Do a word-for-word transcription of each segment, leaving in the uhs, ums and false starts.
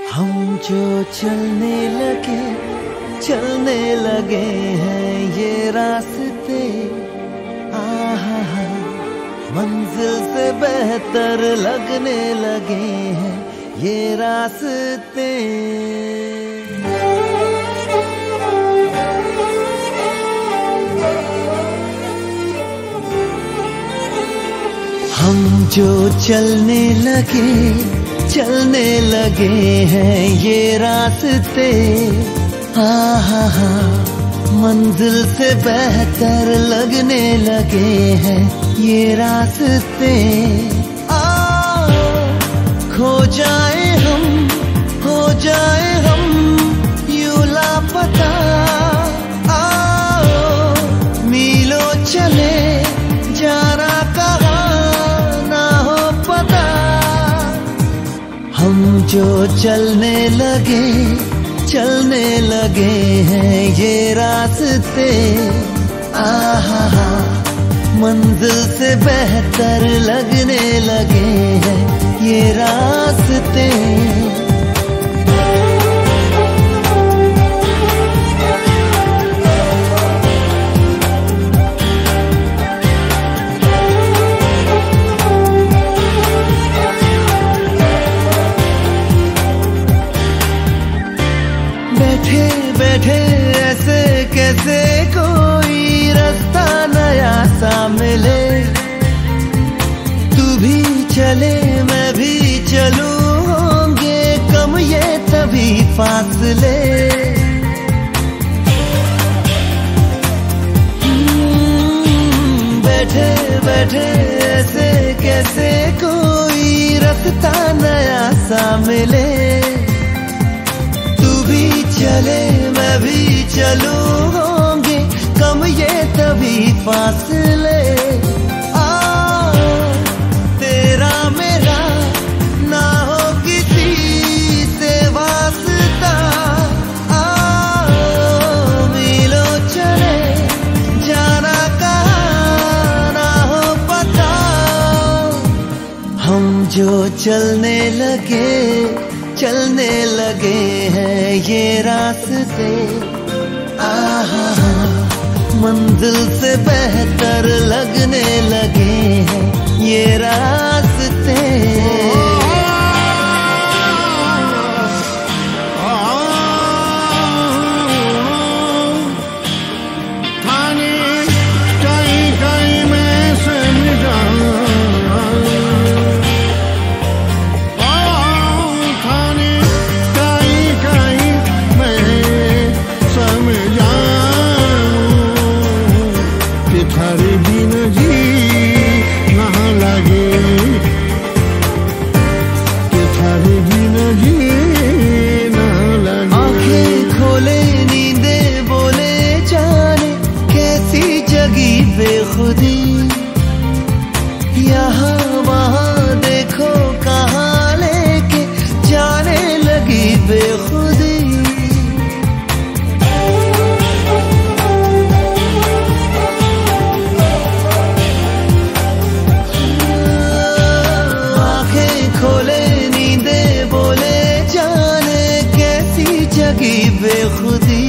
हम जो चलने लगे चलने लगे हैं ये रास्ते, आहा हा मंजिल से बेहतर लगने लगे हैं ये रास्ते। हम जो चलने लगे चलने लगे हैं ये रास्ते, आहा हा मंजिल से बेहतर लगने लगे हैं ये रास्ते। आओ खो जाए हम, हो जाए हम यूं लापता, आओ मीलों चले जाना कहाँ ना हो पता। हम जो चलने लगे चलने लगे हैं ये रास्ते, आहा हा मंजिल से बेहतर लगने लगे हैं ये रास्ते। बैठे बैठे ऐसे कैसे कोई रास्ता नया सा मिले, तू भी चले मैं भी चलूं होंगे कम ये तभी फासले। बैठे बैठे ऐसे कैसे कोई रास्ता नया सा मिले, चले मैं भी चलूं होंगे कम ये तभी फासले। आ तेरा मेरा ना हो किसी से वास्ता, आ मीलों चले जाना कहाँ ना हो पता। हम जो चलने लगे चलने लगे हैं ये रास्ते, आहा मंजिल से बेहतर लगने लगे हैं ये रास्ते। बेखुदी यहाँ वहाँ देखो कहाँ लेके जाने लगी बेखुदी। आंखें खोले नींदे बोले जाने कैसी जगी बेखुदी,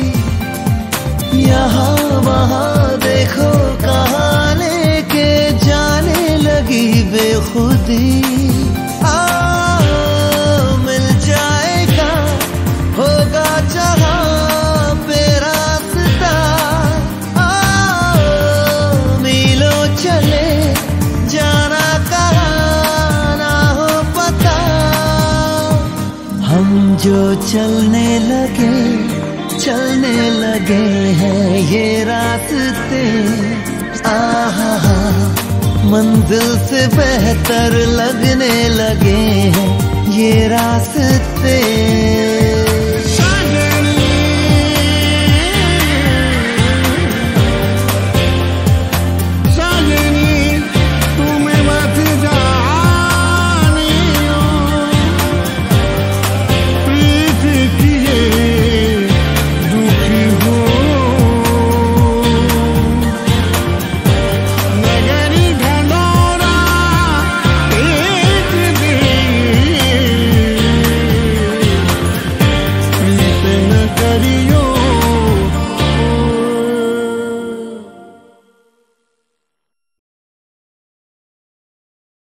यहाँ वहाँ देखो कहाँ लेके जाने लगी बेखुदी। आ मिल जाएगा होगा जहाँ पे रास्ता, आ मीलों चले जाना कहाँ ना हो पता। हम जो चलने लगे चलने लगे हैं ये रास्ते, आहा हा मंजिल से बेहतर लगने लगे